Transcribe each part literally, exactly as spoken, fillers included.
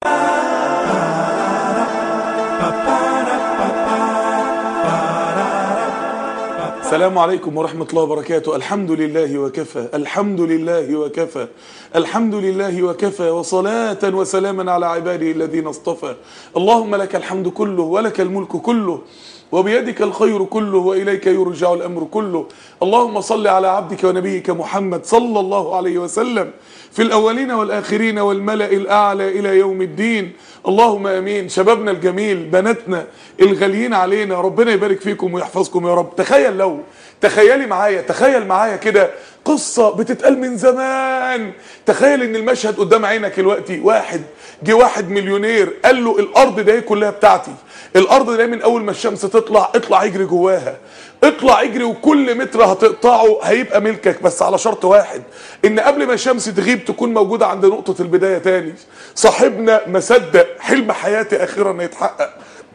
السلام عليكم ورحمة الله وبركاته. الحمد لله وكفى، الحمد لله وكفى، الحمد لله وكفى، وصلاة وسلاما على عباده الذين اصطفى. اللهم لك الحمد كله ولك الملك كله وبيدك الخير كله وإليك يرجع الأمر كله. اللهم صل على عبدك ونبيك محمد صلى الله عليه وسلم في الأولين والآخرين والملأ الأعلى إلى يوم الدين. اللهم أمين. شبابنا الجميل، بناتنا الغاليين علينا، ربنا يبارك فيكم ويحفظكم يا رب. تخيل لو تخيلي معايا تخيل معايا كده قصة بتتقال من زمان. تخيل ان المشهد قدام عينك دلوقتي. واحد جه واحد مليونير قال له الارض دي كلها بتاعتي، الارض دي من اول ما الشمس تطلع اطلع اجري جواها، اطلع اجري وكل متر هتقطعه هيبقى ملكك، بس على شرط واحد، ان قبل ما الشمس تغيب تكون موجودة عند نقطة البداية تاني. صاحبنا ما صدق حلم حياتي اخيرا يتحقق.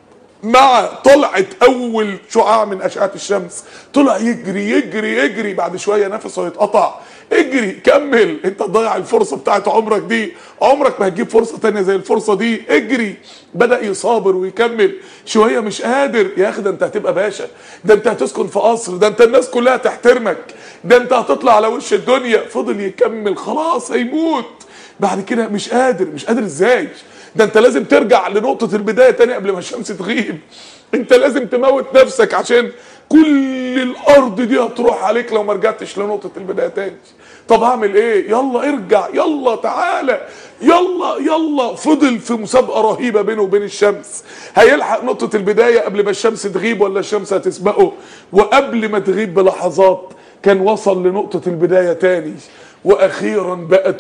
مع طلعت اول شعاع من اشعة الشمس طلع يجري يجري يجري، بعد شوية نفسه يتقطع. اجري كمل، انت تضيع الفرصة بتاعت عمرك دي، عمرك ما هتجيب فرصة تانية زي الفرصة دي. اجري. بدأ يصابر ويكمل شوية، مش قادر. يا اخي ده انت هتبقى باشا، ده انت هتسكن في قصر، ده انت الناس كلها تحترمك، ده انت هتطلع على وش الدنيا. فضل يكمل، خلاص هيموت. بعد كده مش قادر. مش قادر ازاي؟ ده انت لازم ترجع لنقطة البداية تاني قبل ما الشمس تغيب. انت لازم تموت نفسك عشان كل الارض دي هتروح عليك لو ما رجعتش لنقطة البداية تاني. طب هعمل ايه؟ يلا ارجع، يلا تعالى، يلا يلا. فضل في مسابقة رهيبة بينه وبين الشمس، هيلحق نقطة البداية قبل ما الشمس تغيب ولا الشمس هتسبقه؟ وقبل ما تغيب بلحظات كان وصل لنقطة البداية تاني، واخيرا بقت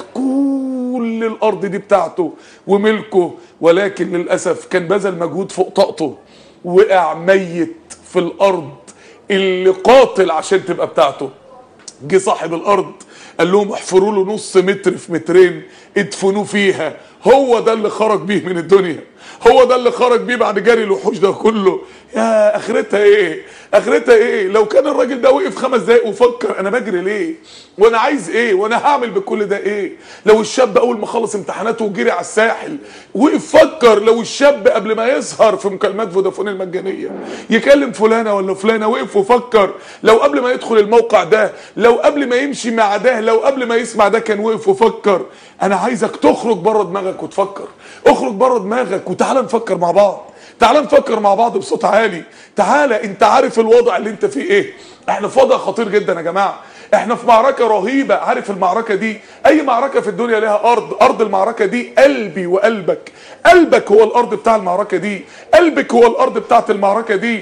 كل الارض دي بتاعته وملكه. ولكن للأسف كان بذل مجهود فوق طاقته، وقع ميت في الارض اللي قاتل عشان تبقى بتاعته. جه صاحب الارض قال لهم احفروا له نص متر في مترين ادفنوه فيها. هو ده اللي خرج بيه من الدنيا، هو ده اللي خرج بيه بعد جري الوحوش ده كله. يا اخرتها ايه؟ اخرتها ايه؟ لو كان الراجل ده وقف خمس دقايق وفكر انا بجري ليه؟ وانا عايز ايه؟ وانا هعمل بكل ده ايه؟ لو الشاب اول ما خلص امتحاناته وجري على الساحل وقف فكر، لو الشاب قبل ما يسهر في مكالمات فودافون المجانيه يكلم فلانه ولا فلانه وقف وفكر، لو قبل ما يدخل الموقع ده، لو قبل ما يمشي مع ده، لو قبل ما يسمع ده كان وقف وفكر. انا عايزك تخرج بره دماغك وتفكر، اخرج بره دماغك وتعالى نفكر مع بعض، تعالى نفكر مع بعض بصوت عالي. تعالى، انت عارف الوضع اللي انت فيه ايه؟ احنا في وضع خطير جدا يا جماعه، احنا في معركه رهيبه. عارف المعركه دي؟ اي معركه في الدنيا لها ارض، ارض المعركه دي قلبي وقلبك. قلبك هو الارض بتاع المعركه دي، قلبك هو الارض بتاعت المعركه دي.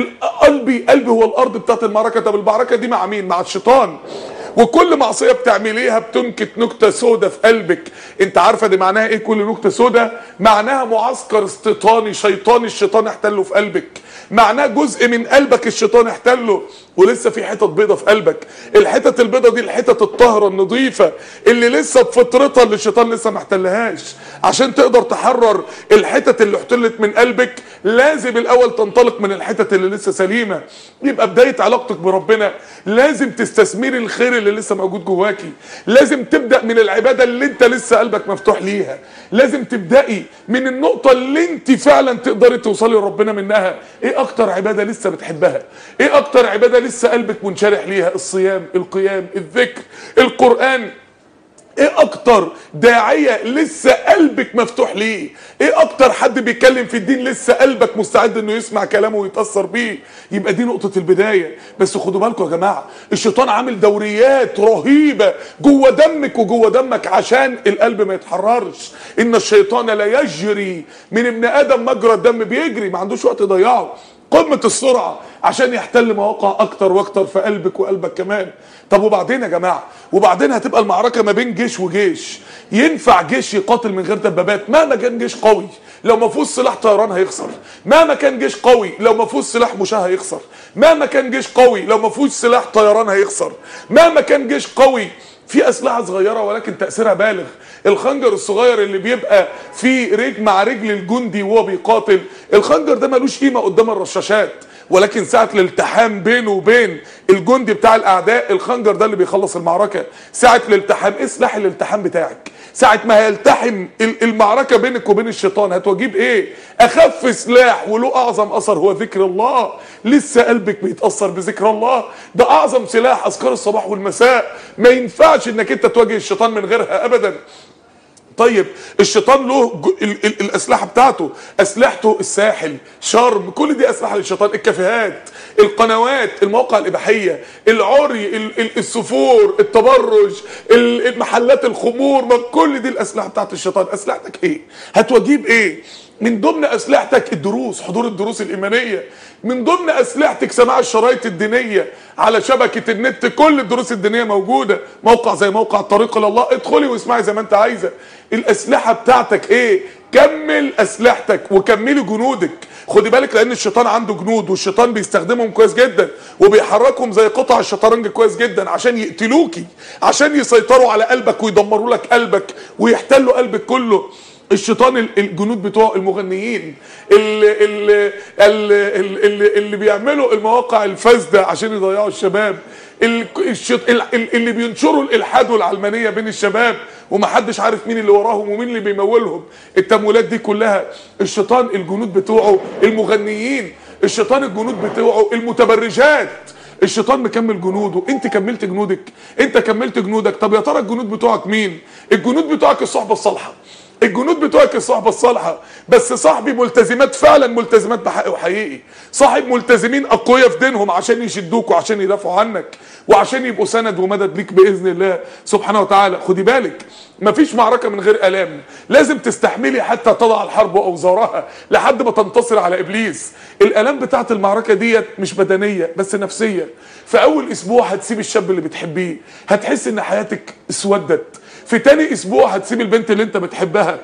قلبي قلبي هو الارض بتاعت المعركه. طب المعركه دي مع مين؟ مع الشيطان. وكل معصيه بتعمليها بتنكت نكته سودة في قلبك. انت عارفه دي معناها ايه؟ كل نكته سودة معناها معسكر استيطاني شيطاني الشيطان احتله في قلبك، معناه جزء من قلبك الشيطان احتله، ولسه في حتت بيضه في قلبك. الحتت البيضه دي الحتت الطاهره النظيفه اللي لسه بفطرتها اللي الشيطان لسه ما احتلهاش. عشان تقدر تحرر الحتت اللي احتلت من قلبك لازم الاول تنطلق من الحتت اللي لسه سليمه. يبقى بدايه علاقتك بربنا لازم تستثمري الخير اللي لسه موجود جواكي، لازم تبدا من العباده اللي انت لسه قلبك مفتوح ليها، لازم تبداي من النقطه اللي انت فعلا تقدري توصلي لربنا منها. ايه اكتر عباده لسه بتحبها؟ ايه اكتر عباده لسه قلبك منشرح ليها؟ الصيام، القيام، الذكر، القرآن. ايه اكتر داعية لسه قلبك مفتوح ليه؟ ايه اكتر حد بيتكلم في الدين لسه قلبك مستعد انه يسمع كلامه ويتأثر بيه؟ يبقى دي نقطة البداية. بس خدوا بالكم يا جماعة، الشيطان عامل دوريات رهيبة جوه دمك وجوه دمك عشان القلب ما يتحررش. ان الشيطان لا يجري من ابن ادم مجرى الدم، بيجري ما عندوش وقت يضيعه، قمة السرعة عشان يحتل مواقع اكتر واكتر في قلبك وقلبك كمان. طب وبعدين يا جماعة؟ وبعدين هتبقى المعركة ما بين جيش وجيش. ينفع جيش يقاتل من غير دبابات؟ مهما كان جيش قوي لو ما فيهوش سلاح طيران هيخسر، مهما كان جيش قوي لو ما فيهوش سلاح مشاة هيخسر، مهما كان جيش قوي لو ما فيهوش سلاح طيران هيخسر، مهما كان جيش قوي في اسلحه صغيره ولكن تاثيرها بالغ. الخنجر الصغير اللي بيبقى في رجل مع رجل الجندي وهو بيقاتل، الخنجر ده ملوش قيمه قدام الرشاشات، ولكن ساعه الالتحام بينه وبين الجندي بتاع الاعداء، الخنجر ده اللي بيخلص المعركه. ساعه الالتحام، ايه سلاح الالتحام بتاعك؟ ساعه ما هيلتحم المعركه بينك وبين الشيطان هتواجيب ايه؟ اخف سلاح وله اعظم اثر هو ذكر الله. لسه قلبك بيتاثر بذكر الله، ده اعظم سلاح. اذكار الصباح والمساء ما ينفعش انك انت تواجه الشيطان من غيرها ابدا. طيب الشيطان له ال ال الاسلحه بتاعته، اسلحته الساحل، شرم، كل دي اسلحه للشيطان. الكافيهات، القنوات، المواقع الاباحيه، العري، ال ال السفور، التبرج، المحلات الخمور، ما كل دي الاسلحه بتاعت الشيطان. اسلحتك ايه؟ هتواجيب ايه؟ من ضمن اسلحتك الدروس، حضور الدروس الايمانيه. من ضمن اسلحتك سماع الشرايط الدينيه على شبكه النت، كل الدروس الدينيه موجوده. موقع زي موقع الطريق الى الله، ادخلي واسمعي زي ما انت عايزه. الاسلحه بتاعتك ايه؟ كمل اسلحتك وكملي جنودك. خدي بالك لان الشيطان عنده جنود، والشيطان بيستخدمهم كويس جدا وبيحركهم زي قطع الشطرنج كويس جدا عشان يقتلوكي، عشان يسيطروا على قلبك ويدمروا لك قلبك ويحتلوا قلبك كله. الشيطان الجنود بتوع المغنيين اللي, اللي, اللي, اللي بيعملوا المواقع الفاسده عشان يضيعوا الشباب، اللي بينشروا الالحاد والعلمانيه بين الشباب ومحدش عارف مين اللي وراهم ومين اللي بيمولهم التمويلات دي كلها. الشيطان الجنود بتوعه المغنيين، الشيطان الجنود بتوعه المتبرجات. الشيطان مكمل جنوده، انت كملت جنودك، انت كملت جنودك. طب يا ترى الجنود بتوعك مين؟ الجنود بتوعك الصحبه الصالحه، الجنود بتوعك الصحبه الصالحه، بس صاحبي ملتزمات فعلا، ملتزمات بحق وحقيقي، صاحب ملتزمين اقوياء في دينهم عشان يشدوك وعشان يدافعوا عنك وعشان يبقوا سند ومدد ليك باذن الله سبحانه وتعالى. خدي بالك مفيش معركه من غير الام، لازم تستحملي حتى تضع الحرب واوزارها لحد ما تنتصر على ابليس. الالام بتاعت المعركه ديت مش بدنيه بس نفسيه. في اول اسبوع هتسيب الشاب اللي بتحبيه، هتحس ان حياتك اسودت. في تاني اسبوع هتسيب البنت اللي انت بتحبها،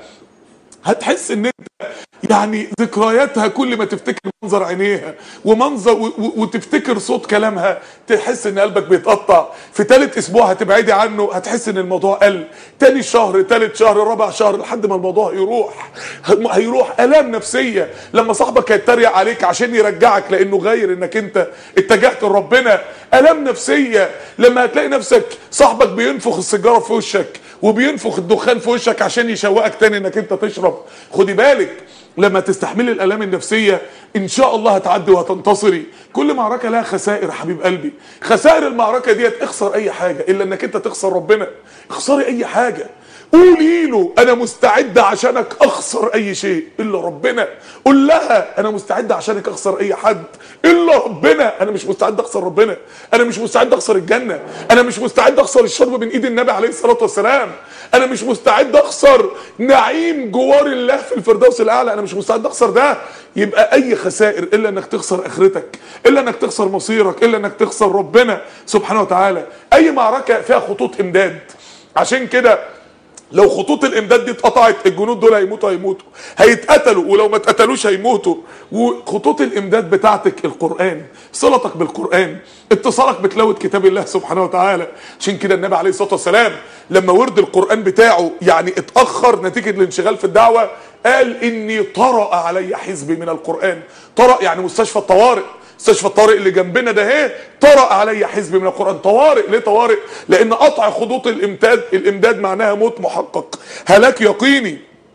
هتحس ان انت يعني ذكرياتها كل ما تفتكر منظر عينيها ومنظر وتفتكر صوت كلامها تحس ان قلبك بيتقطع. في تالت اسبوع هتبعدي عنه، هتحس ان الموضوع قل. تاني شهر، تالت شهر، رابع شهر، لحد ما الموضوع يروح هيروح. الام نفسيه لما صاحبك هيتريق عليك عشان يرجعك لانه غير انك انت اتجهت لربنا. الام نفسيه لما هتلاقي نفسك صاحبك بينفخ السيجاره في وشك وبينفخ الدخان في وشك عشان يشوقك تاني انك انت تشرب. خدي بالك لما تستحملي الالام النفسيه ان شاء الله هتعدي وهتنتصري. كل معركه لها خسائر حبيب قلبي، خسائر المعركه ديت اخسر اي حاجه الا انك انت تخسر ربنا. اخسري اي حاجه، قولي له انا مستعد عشانك اخسر اي شيء الا ربنا. قول لها انا مستعد عشانك اخسر اي حد الا ربنا. انا مش مستعد اخسر ربنا، انا مش مستعد اخسر الجنه، انا مش مستعد اخسر الشرب من ايد النبي عليه الصلاه والسلام، انا مش مستعد اخسر نعيم جوار الله في الفردوس الاعلى، انا مش مستعد اخسر ده. يبقى اي خسائر الا انك تخسر اخرتك، الا انك تخسر مصيرك، الا انك تخسر ربنا سبحانه وتعالى. اي معركه فيها خطوط امداد، عشان كده لو خطوط الامداد دي اتقطعت الجنود دول هيموتوا هيموتوا هيتقتلوا، ولو ما اتقتلوش هيموتوا. وخطوط الامداد بتاعتك القران، صلتك بالقران، اتصالك بتلاوه كتاب الله سبحانه وتعالى. عشان كده النبي عليه الصلاه والسلام لما ورد القران بتاعه يعني اتاخر نتيجه الانشغال في الدعوه قال اني طرأ علي حزبي من القران. طرأ يعني مستشفى الطوارئ، مستشفى الطوارئ اللي جنبنا ده اهي طرأ علي حزبي من القرآن. طوارئ، ليه طوارئ؟ لأن قطع خطوط الإمداد، الإمداد معناها موت محقق، هلاك يقيني.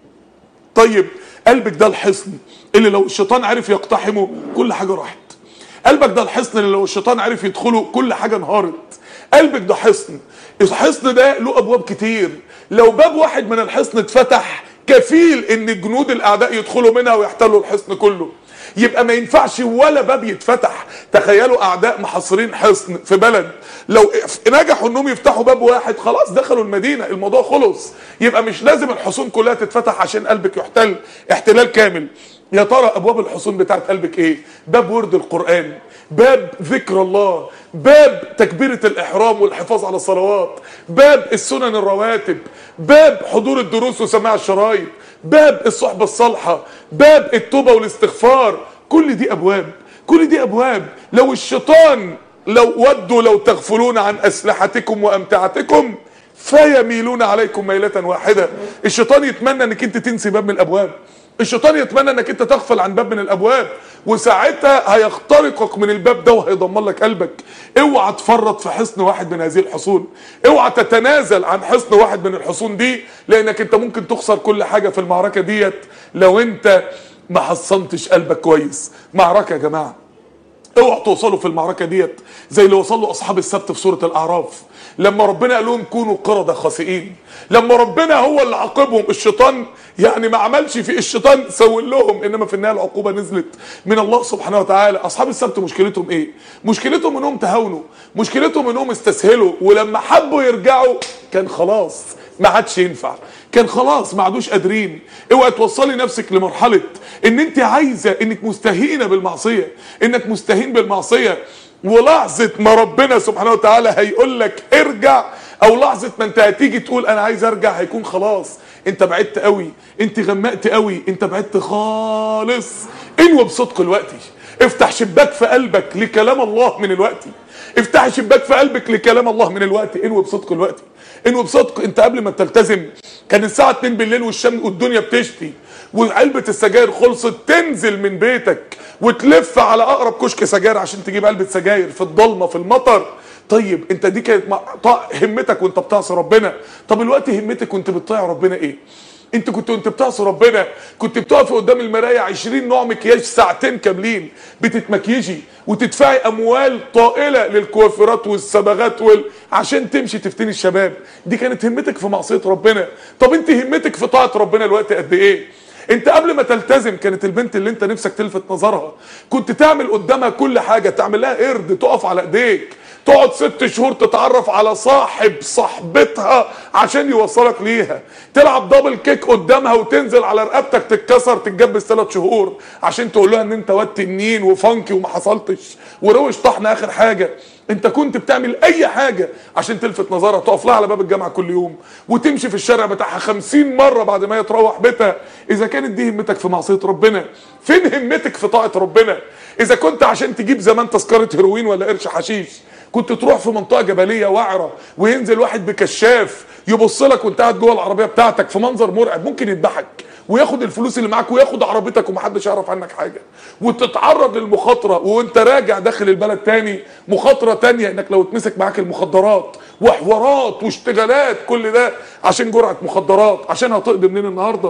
طيب قلبك ده الحصن اللي لو الشيطان عرف يقتحمه كل حاجة راحت. قلبك ده الحصن اللي لو الشيطان عرف يدخله كل حاجة انهارت. قلبك ده حصن، الحصن ده له أبواب كتير، لو باب واحد من الحصن اتفتح كفيل إن جنود الأعداء يدخلوا منها ويحتلوا الحصن كله. يبقى ما ينفعش ولا باب يتفتح. تخيلوا اعداء محاصرين حصن في بلد، لو نجحوا انهم يفتحوا باب واحد خلاص دخلوا المدينه، الموضوع خلص. يبقى مش لازم الحصون كلها تتفتح عشان قلبك يحتل احتلال كامل. يا ترى ابواب الحصون بتاعت قلبك ايه؟ باب ورد القران، باب ذكر الله، باب تكبيره الاحرام والحفاظ على الصلوات، باب السنن الرواتب، باب حضور الدروس وسماع الشرايط، باب الصحبه الصالحه، باب التوبه والاستغفار. كل دي ابواب، كل دي ابواب. لو الشيطان لو ودوا لو تغفلون عن اسلحتكم وامتعتكم فيميلون عليكم ميله واحده. الشيطان يتمنى انك انت تنسي باب من الابواب، الشيطان يتمنى انك انت تغفل عن باب من الابواب. وساعتها هيخترقك من الباب ده وهيدمر لك قلبك. اوعى تفرط في حصن واحد من هذه الحصون، اوعى تتنازل عن حصن واحد من الحصون دي، لانك انت ممكن تخسر كل حاجه في المعركه ديت لو انت ما حصنتش قلبك كويس. معركه يا جماعه، اوعوا توصلوا في المعركه ديت زي اللي وصلوا اصحاب السبت في سوره الاعراف، لما ربنا قال لهم كونوا قردة خاسئين. لما ربنا هو اللي عاقبهم، الشيطان يعني ما عملش في الشيطان سول لهم، انما في النهايه العقوبه نزلت من الله سبحانه وتعالى. اصحاب السبت مشكلتهم ايه؟ مشكلتهم انهم تهاونوا، مشكلتهم انهم استسهلوا، ولما حبوا يرجعوا كان خلاص ما عادش ينفع، كان خلاص ما عادوش قادرين. اوعى توصلي نفسك لمرحله ان انت عايزه انك مستهينه بالمعصيه، انك مستهين بالمعصيه، ولحظه ما ربنا سبحانه وتعالى هيقول لك ارجع، او لحظه ما انت هتيجي تقول انا عايز ارجع، هيكون خلاص انت بعدت قوي، انت غمقت قوي، انت بعدت خالص. انوي بصدق الوقت، افتح شباك في قلبك لكلام الله من الوقت، افتح شباك في قلبك لكلام الله من الوقت. انوي بصدق الوقت، انوي بصدق. انت قبل ما تلتزم كان الساعه اتنين بالليل والشمس والدنيا بتشتي وعلبه السجاير خلصت، تنزل من بيتك وتلف على اقرب كشك سجاير عشان تجيب علبه سجاير في الضلمه في المطر. طيب انت دي كانت همتك وانت بتعصي ربنا. طب الوقت همتك وانت بتطيع ربنا ايه؟ انت كنت وانت بتعصي ربنا كنت بتقفي قدام المرايه عشرين نوع مكياج ساعتين كاملين بتتمكيجي وتدفعي اموال طائله للكوافيرات والصبغات وال... عشان تمشي تفتني الشباب. دي كانت همتك في معصيه ربنا. طب انت همتك في طاعه ربنا الوقت قد ايه؟ انت قبل ما تلتزم كانت البنت اللي انت نفسك تلفت نظرها كنت تعمل قدامها كل حاجه، تعمل لها قرد تقف على ايديك، تقعد ست شهور تتعرف على صاحب صاحبتها عشان يوصلك ليها، تلعب دبل كيك قدامها وتنزل على رقبتك تتكسر تتجبس ثلاث شهور عشان تقول لها ان انت واد تنين وفانكي وما حصلتش وروش طحن اخر حاجه. انت كنت بتعمل اي حاجه عشان تلفت نظرها، تقف لها على باب الجامعه كل يوم وتمشي في الشارع بتاعها خمسين مره بعد ما هي تروح بيتها. اذا كانت دي همتك في معصيه ربنا، فين همتك في طاعه ربنا؟ اذا كنت عشان تجيب زمان تذكره هيروين ولا قرش حشيش كنت تروح في منطقه جبليه وعره وينزل واحد بكشاف يبص لك وانت قاعد جوه العربيه بتاعتك في منظر مرعب، ممكن يذبحك وياخد الفلوس اللي معاك وياخد عربيتك ومحدش يعرف عنك حاجه، وتتعرض للمخاطره وانت راجع داخل البلد تاني، مخاطره تانيه انك لو اتمسك معاك المخدرات وحوارات واشتغالات، كل ده عشان جرعه مخدرات، عشان هتقضي منين النهارده؟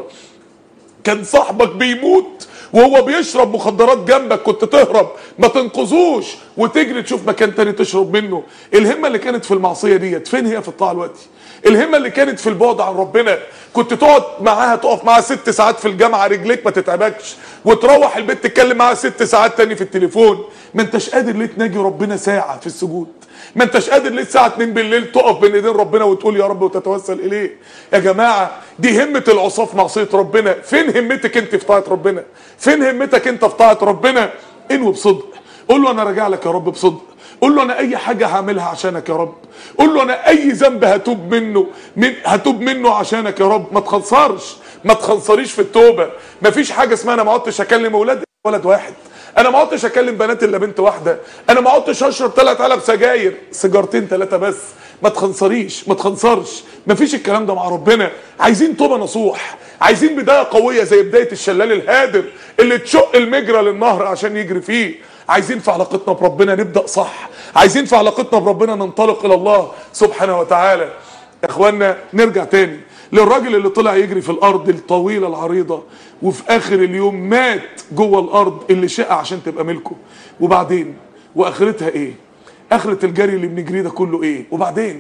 كان صاحبك بيموت وهو بيشرب مخدرات جنبك كنت تهرب ما تنقذوش وتجري تشوف مكان تاني تشرب منه. الهمه اللي كانت في المعصيه ديت فين هي في الطاعه دلوقتي؟ الهمه اللي كانت في البعد عن ربنا كنت تقعد معاها تقف معاها ست ساعات في الجامعه رجليك ما تتعبكش، وتروح البيت تتكلم معاها ست ساعات تاني في التليفون. ما انتش قادر ليه تناجي ربنا ساعه في السجود؟ ما انتش قادر ليه الساعه اتنين بالليل تقف بين ايدين ربنا وتقول يا رب وتتوسل اليه؟ يا جماعه دي همه العصاه في معصيه ربنا. فين همتك انت في طاعه ربنا؟ فين همتك انت في طاعه ربنا؟ انوي بصدق، قول له انا راجع لك يا رب بصدق، قول له انا اي حاجه هعملها عشانك يا رب، قول له انا اي ذنب هتوب منه من هتوب منه عشانك يا رب. ما تخنصرش، ما تخنصريش في التوبه. ما فيش حاجه اسمها انا ما عدتش اكلم اولاد ولد واحد، انا ما عدتش اكلم بنات الا بنت واحده، انا ما عدتش اشرب ثلاث علب سجاير، سيجارتين ثلاثه بس. ما تخنصريش، ما تخنصرش، ما فيش الكلام ده مع ربنا. عايزين توبه نصوح، عايزين بدايه قويه زي بدايه الشلال الهادر اللي تشق المجرى للنهر عشان يجري فيه. عايزين في علاقتنا بربنا نبدا صح، عايزين في علاقتنا بربنا ننطلق الى الله سبحانه وتعالى. يا اخوانا نرجع تاني للراجل اللي طلع يجري في الارض الطويله العريضه وفي اخر اليوم مات جوه الارض اللي شاء عشان تبقى ملكه. وبعدين واخرتها ايه؟ اخره الجري اللي بنجريه ده كله ايه؟ وبعدين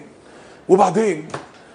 وبعدين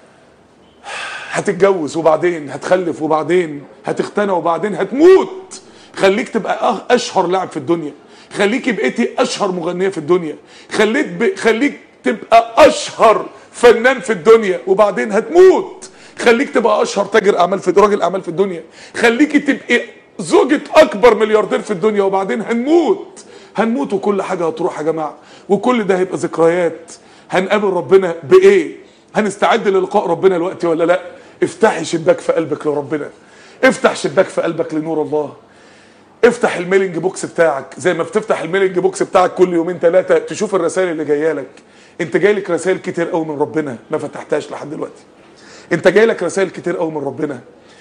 هتتجوز، وبعدين هتخلف، وبعدين هتختنى، وبعدين هتموت. خليك تبقى اشهر لاعب في الدنيا، خليكي بقيتي اشهر مغنيه في الدنيا، خليك ب... خليك تبقى اشهر فنان في الدنيا، وبعدين هتموت. خليك تبقى اشهر تاجر اعمال في راجل اعمال في الدنيا، خليكي تبقي زوجة اكبر ملياردير في الدنيا، وبعدين هنموت. هنموت وكل حاجه هتروح يا جماعه، وكل ده هيبقى ذكريات. هنقابل ربنا بايه؟ هنستعد للقاء ربنا دلوقتي ولا لا؟ افتحي شباك في قلبك لربنا، افتح شباك في قلبك لنور الله، افتح الميلينج بوكس بتاعك زي ما بتفتح الميلينج بوكس بتاعك كل يومين ثلاثه تشوف الرسائل اللي جايه لك. انت جاي لك رسائل كتير قوي من ربنا ما فتحتهاش لحد دلوقتي. انت جاي لك رسائل كتير قوي من ربنا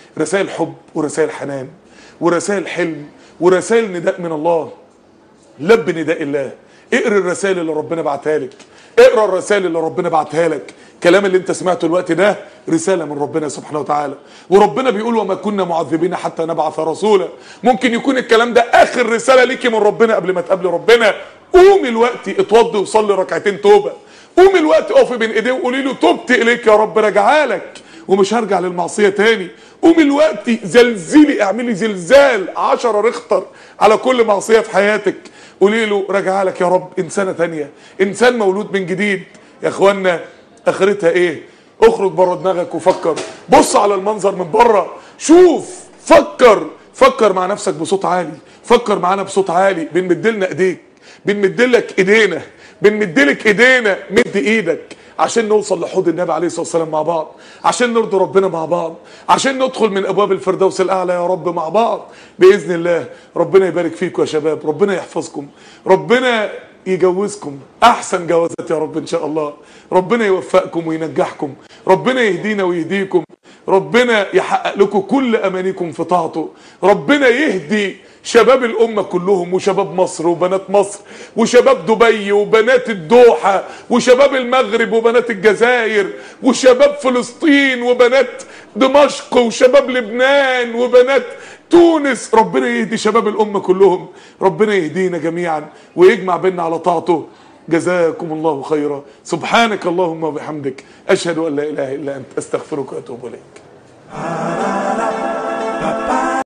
رسائل حب ورسائل حنان ورسائل حلم ورسائل نداء من الله. لب نداء الله. اقرا الرسائل اللي ربنا بعتها لك، اقرا الرسائل اللي ربنا بعتها لك. الكلام اللي انت سمعته الوقت ده رسالة من ربنا سبحانه وتعالى، وربنا بيقول وما كنا معذبين حتى نبعث رسولا. ممكن يكون الكلام ده اخر رسالة ليكي من ربنا قبل ما تقابلي ربنا. قومي الوقت اتوضي وصلي ركعتين توبة. قومي الوقت اقفي بين ايديه وقولي له تبت اليك يا رب، راجعالك ومش هرجع للمعصية تاني. قومي الوقت زلزلي، اعملي زلزال عشرة ريختر على كل معصية في حياتك. قولي له راجعالك يا رب، انسانة تانية، انسان مولود من جديد. يا اخوانا اخرتها ايه؟ اخرج بره دماغك وفكر، بص على المنظر من بره، شوف، فكر فكر مع نفسك بصوت عالي، فكر معانا بصوت عالي. بنمدلنا ايديك، بنمدلك ايدينا، بنمدلك ايدينا. مد ايدك عشان نوصل لحوض النبي عليه الصلاه والسلام مع بعض، عشان نرضي ربنا مع بعض، عشان ندخل من ابواب الفردوس الاعلى يا رب مع بعض باذن الله. ربنا يبارك فيكم يا شباب، ربنا يحفظكم، ربنا يجوزكم احسن جوازات يا رب ان شاء الله. ربنا يوفقكم وينجحكم، ربنا يهدينا ويهديكم، ربنا يحقق لكم كل امانيكم في طاعته. ربنا يهدي شباب الامه كلهم، وشباب مصر وبنات مصر وشباب دبي وبنات الدوحه وشباب المغرب وبنات الجزائر وشباب فلسطين وبنات دمشق وشباب لبنان وبنات تونس. ربنا يهدي شباب الامه كلهم، ربنا يهدينا جميعا ويجمع بيننا على طاعته. جزاكم الله خيرا. سبحانك اللهم وبحمدك، اشهد ان لا اله الا انت، استغفرك واتوب اليك.